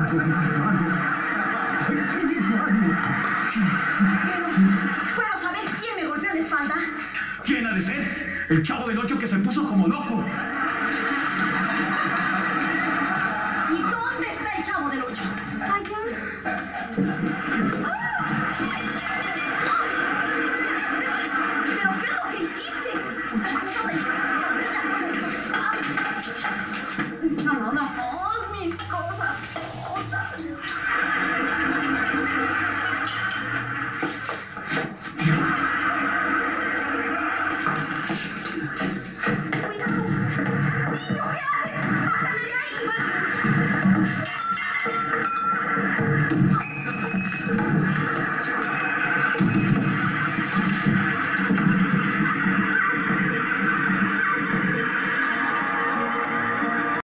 ¿Puedo saber quién me golpeó la espalda? ¿Quién ha de ser? El Chavo del Ocho que se puso como loco. ¿Y dónde está el Chavo del Ocho? Allá.